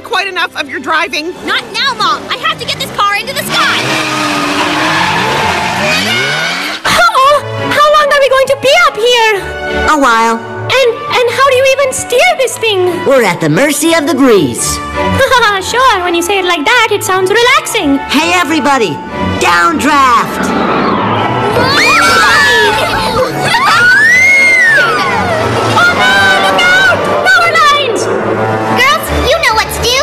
quite enough of your driving. Not now, Mom! I have to get this car into the sky! Uh-oh! How long are we going to be up here? A while. And how do you even steer this thing? We're at the mercy of the breeze. Sure, when you say it like that, it sounds relaxing. Hey, everybody! Downdraft! Oh no! Look out! Power lines! Girls, you know what to do!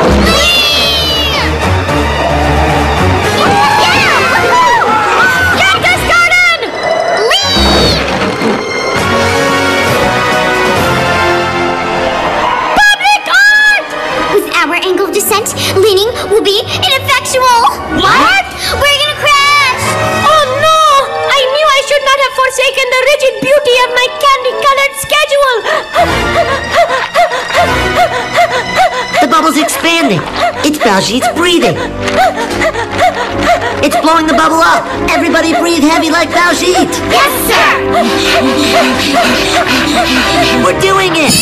Cactus Garden! Public art! With our angle of descent, leaning will be ineffectual! What? We're gonna crash! Oh no! I knew I should not have forsaken the rigid beauty of my candy-colored schedule! The bubble's expanding. It's Baljeet's breathing. It's blowing the bubble up. Everybody breathe heavy like Baljeet. Yes, sir! We're doing it.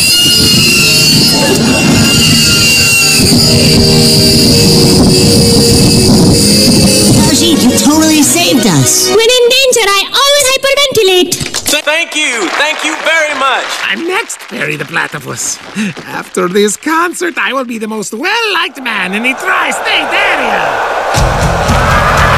Baljeet, you totally saved us. When in danger, I always hyperventilate. Thank you very much. I'm next, Perry the Platypus. After this concert, I will be the most well-liked man in the tri-state area.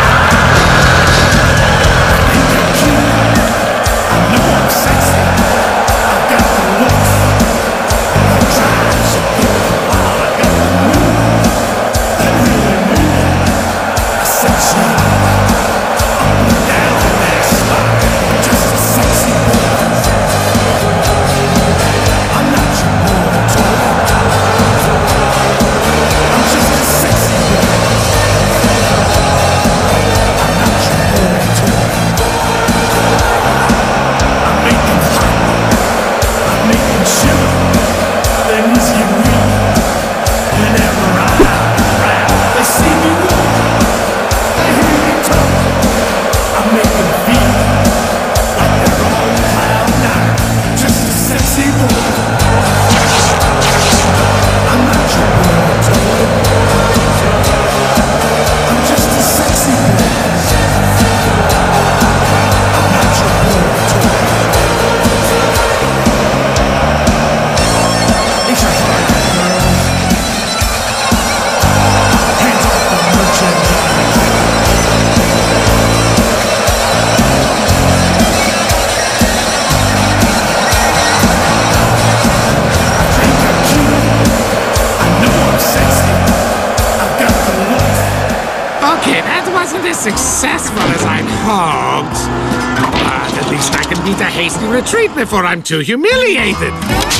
Okay, that wasn't as successful as I'd hoped. But at least I can beat a hasty retreat before I'm too humiliated.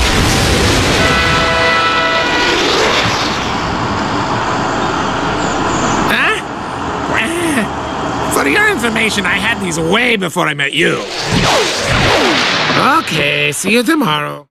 Huh? For your information, I had these way before I met you. Okay, see you tomorrow.